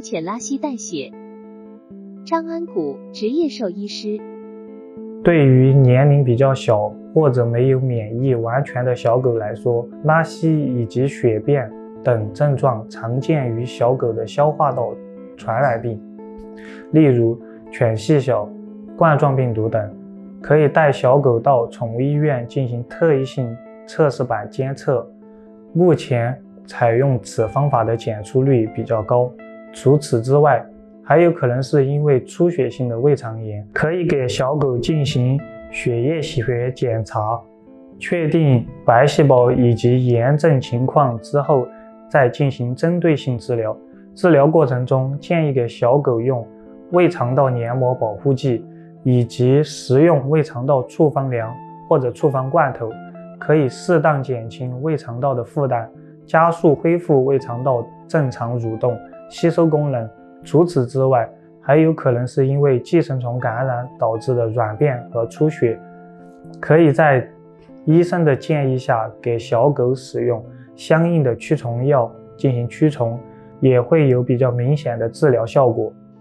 浅拉稀代谢。张安谷，职业兽医师。 对于年龄比较小或者没有免疫完全的小狗来说，拉稀以及血便等症状常见于小狗的消化道传染病，例如犬细小、冠状病毒等，可以带小狗到宠物医院进行特异性测试版监测。目前采用此方法的检出率比较高。除此之外，还有可能是因为出血性的胃肠炎，可以给小狗进行血液学检查，确定白细胞以及炎症情况之后，再进行针对性治疗。治疗过程中，建议给小狗用胃肠道黏膜保护剂，以及食用胃肠道处方粮或者处方罐头，可以适当减轻胃肠道的负担，加速恢复胃肠道正常蠕动、吸收功能。除此之外，还有可能是因为寄生虫感染导致的软便和出血，可以在医生的建议下给小狗使用相应的驱虫药进行驱虫，也会有比较明显的治疗效果。